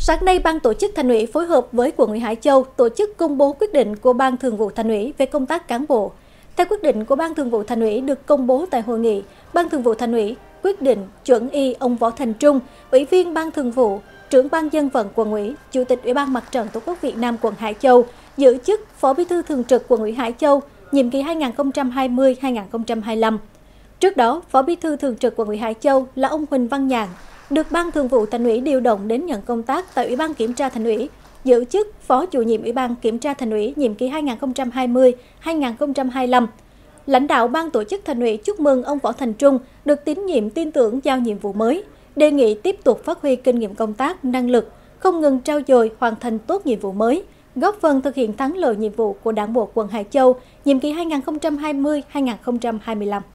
Sáng nay, Ban tổ chức Thành ủy phối hợp với Quận ủy Hải Châu tổ chức công bố quyết định của Ban Thường vụ Thành ủy về công tác cán bộ. Theo quyết định của Ban Thường vụ Thành ủy được công bố tại hội nghị, Ban Thường vụ Thành ủy quyết định chuẩn y ông Võ Thành Trung, Ủy viên Ban Thường vụ, Trưởng Ban Dân vận Quận ủy, Chủ tịch Ủy ban Mặt trận Tổ quốc Việt Nam quận Hải Châu, giữ chức Phó Bí thư Thường trực Quận ủy Hải Châu, nhiệm kỳ 2020-2025. Trước đó, Phó Bí thư Thường trực Quận ủy Hải Châu là ông Huỳnh Văn Nhạn được Ban Thường vụ Thành ủy điều động đến nhận công tác tại Ủy ban Kiểm tra Thành ủy, giữ chức Phó Chủ nhiệm Ủy ban Kiểm tra Thành ủy nhiệm kỳ 2020-2025. Lãnh đạo Ban tổ chức Thành ủy chúc mừng ông Võ Thành Trung được tín nhiệm tin tưởng giao nhiệm vụ mới, đề nghị tiếp tục phát huy kinh nghiệm công tác, năng lực, không ngừng trau dồi hoàn thành tốt nhiệm vụ mới, góp phần thực hiện thắng lợi nhiệm vụ của Đảng bộ quận Hải Châu nhiệm kỳ 2020-2025.